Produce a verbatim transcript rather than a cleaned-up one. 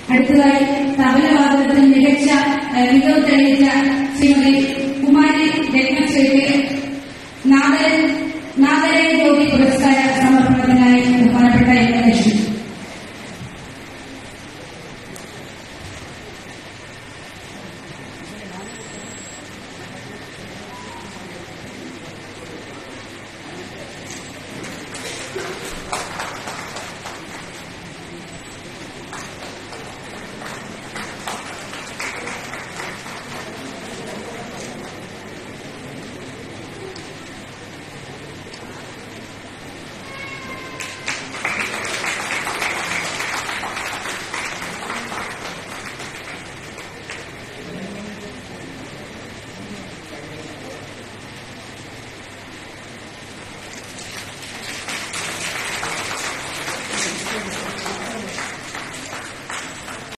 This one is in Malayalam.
അടുത്തതായി തബലവാദനത്തിൽ മികച്ച മികവ് തെളിയിച്ച ശ്രീമതി കുമാരി രത്നശ്രീക്ക് നാദര നാദര ജ്യോതി പുരസ്കാര സമർപ്പണത്തിനായി ബഹുമാനപ്പെട്ട എം എൽ എ ക്ഷണിച്ചു.